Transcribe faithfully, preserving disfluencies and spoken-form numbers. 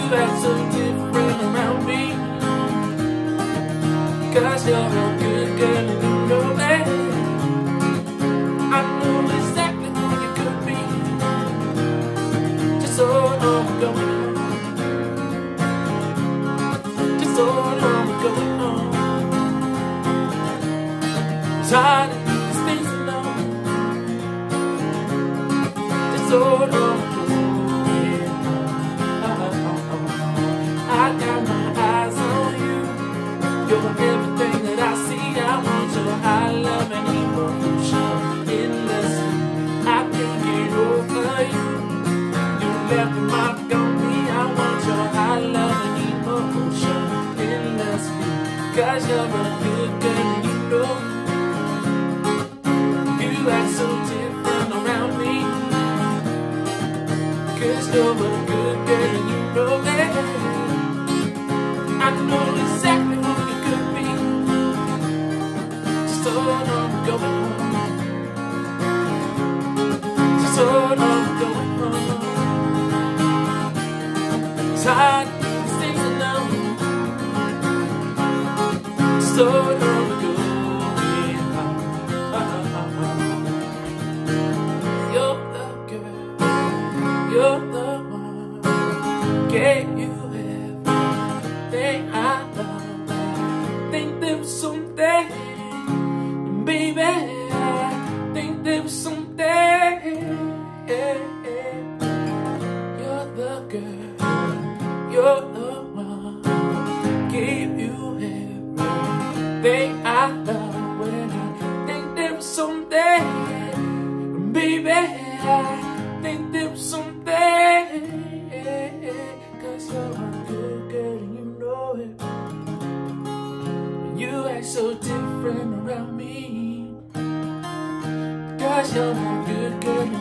act so different around me, 'cause you're a good girl and you know that. I know exactly who you could be. Just hold on, we're going home. Just hold on, we're going home. Tired of these things alone. Just hold on, we're going home. I got my eyes on you. You're everything that I see. I want your high love and emotion endlessly. I can't get over you. You left a mark on me. I want your high love and emotion endlessly. 'Cause you're a good girl and you know. You act so different around me, 'cause you're a good girl and you know that. I know exactly who you could be. Just hold on, we're going home. Just hold on, we're going home. Tired of these things alone. Just hold on, we're going home. You're the girl, you're the one. Gave you everything I love. Think there was something, baby. I think there was something. You're the girl, you're the one. Gave you everything I love. When I think there was something, baby. I think there was something. 'Cause you're a good girl and you know it. You act so different around me, 'cause you're a good girl.